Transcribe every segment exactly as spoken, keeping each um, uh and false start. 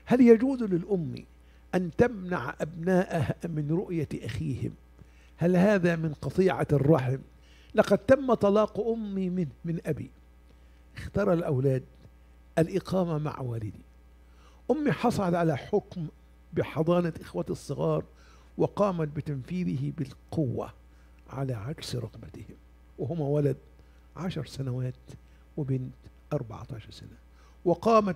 هل يجوز للأم أن تمنع أبنائها من رؤية أخيهم؟ هل هذا من قطيعة الرحم؟ لقد تم طلاق أمي من, من أبي، اختار الأولاد الإقامة مع والدي. أمي حصلت على حكم بحضانة إخوتي الصغار وقامت بتنفيذه بالقوة على عكس رغبتهم، وهما ولد عشر سنوات وبنت أربعة عشر سنة، وقامت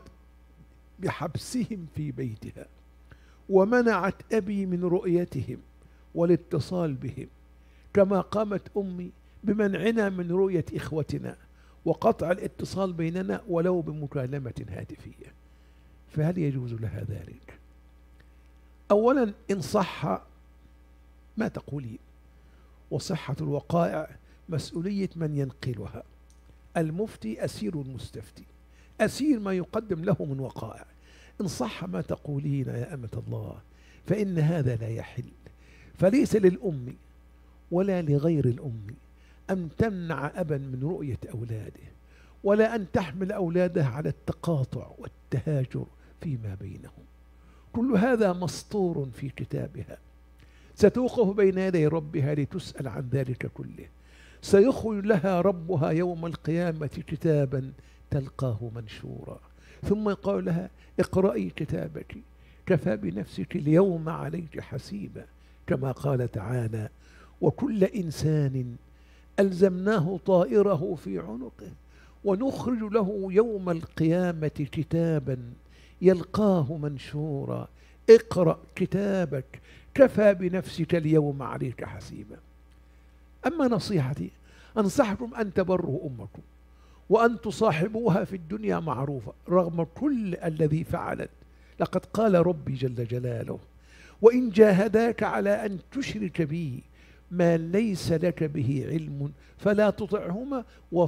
بحبسهم في بيتها ومنعت أبي من رؤيتهم والاتصال بهم، كما قامت أمي بمنعنا من رؤية إخوتنا وقطع الاتصال بيننا ولو بمكالمة هاتفية. فهل يجوز لها ذلك؟ أولا، إن صح ما تقولين، وصحة الوقائع مسؤولية من ينقلها. المفتي أسير المستفتي، أسير ما يقدم له من وقائع. إن صح ما تقولين يا أمة الله فإن هذا لا يحل، فليس للأم ولا لغير الأم أن تمنع أبا من رؤية أولاده، ولا أن تحمل أولادها على التقاطع والتهاجر فيما بينهم. كل هذا مسطور في كتابها، ستوقف بين يدي ربها لتسأل عن ذلك كله. سيخرج لها ربها يوم القيامة كتابا تلقاه منشورا، ثم يقول لها اقرأي كتابك كفى بنفسك اليوم عليك حسيبا، كما قال تعالى وكل إنسان ألزمناه طائره في عنقه ونخرج له يوم القيامة كتابا يلقاه منشورا اقرأ كتابك كفى بنفسك اليوم عليك حسيبا. أما نصيحتي، أنصحكم أن تبروا أمكم وأن تصاحبوها في الدنيا معروفة رغم كل الذي فعلت. لقد قال ربي جل جلاله وإن جاهداك على أن تشرك بي ما ليس لك به علم فلا تطعهما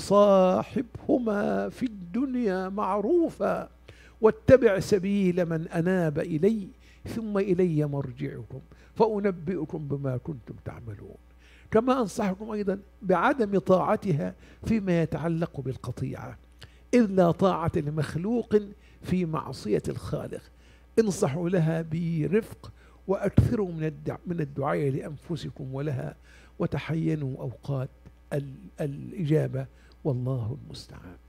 وصاحبهما في الدنيا معروفا واتبع سبيل من أناب إلي ثم إلي مرجعكم فأنبئكم بما كنتم تعملون. كما أنصحكم أيضا بعدم طاعتها فيما يتعلق بالقطيعة، إذ لا طاعة لمخلوق في معصية الخالق. انصحوا لها برفق وأكثروا من الدعاء لأنفسكم ولها، وتحينوا أوقات الإجابة، والله المستعان.